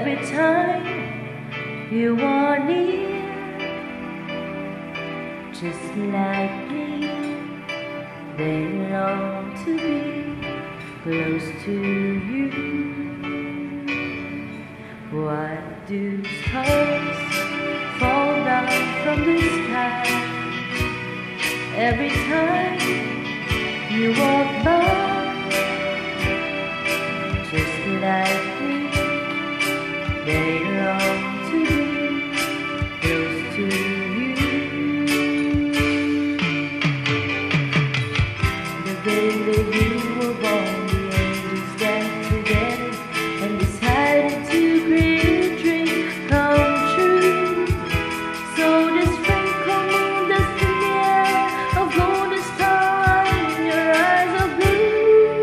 Every time you are near, just like me, they long to be close to you. Why do stars fall down from the sky every time you walk by? Just like me, they long to be close to you. The day that you were born, the angels got together and decided to create a dream come true. So this sprinkle moon dust in the air, a golden star in your eyes are blue.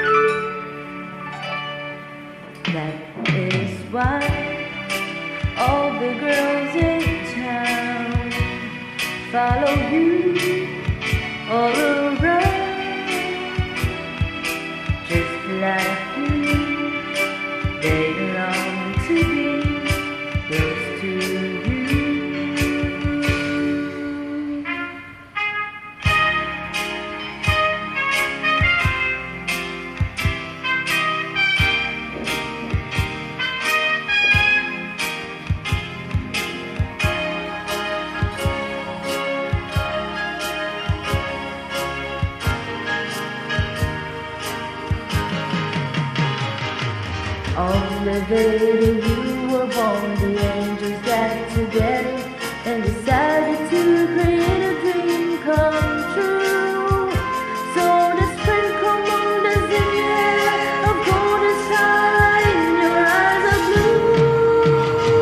That is why all the girls in town follow you all around. Just like me, they long to be close to you. On the day that you were born, the angels got together and decided to create a dream come true. So the sprinkle moon is in the air, a golden star in your eyes are blue.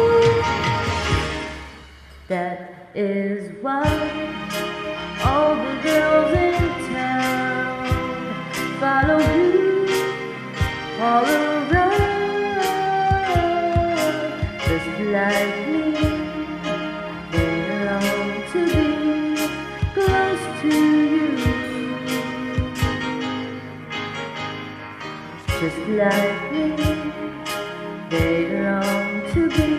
That is why all the girls in town follow you all around. Just like me, they long to be close to you. Just like me, they long to be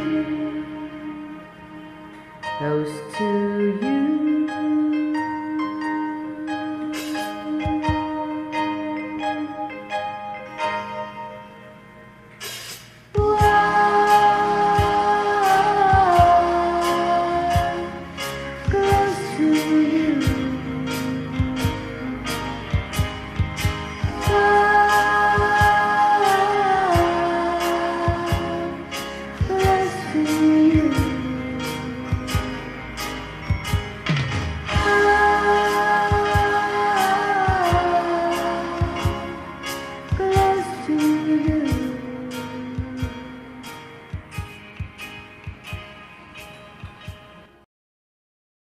close to you. To